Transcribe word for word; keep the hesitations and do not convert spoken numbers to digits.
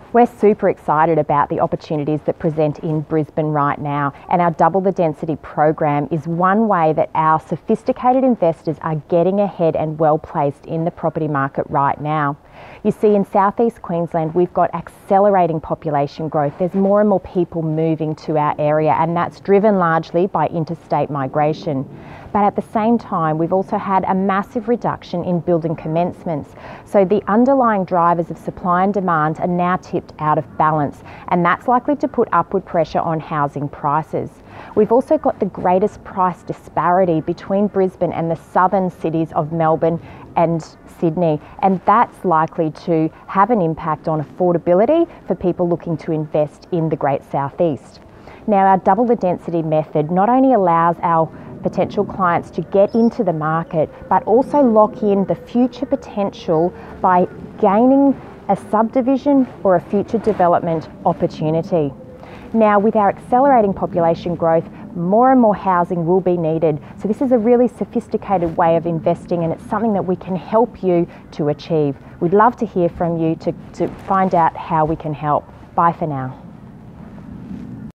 We're super excited about the opportunities that present in Brisbane right now, and our Double the Density program is one way that our sophisticated investors are getting ahead and well placed in the property market right now. You see, in southeast Queensland, we've got accelerating population growth. There's more and more people moving to our area, and that's driven largely by interstate migration. But at the same time, we've also had a massive reduction in building commencements. So the underlying drivers of supply and demand are now tipped out of balance, and that's likely to put upward pressure on housing prices. We've also got the greatest price disparity between Brisbane and the southern cities of Melbourne and Sydney, and that's likely to have an impact on affordability for people looking to invest in the Great Southeast. Now, our Double the Density method not only allows our potential clients to get into the market, but also lock in the future potential by gaining a subdivision or a future development opportunity. Now, with our accelerating population growth, more and more housing will be needed. So this is a really sophisticated way of investing, and it's something that we can help you to achieve. We'd love to hear from you to, to find out how we can help. Bye for now.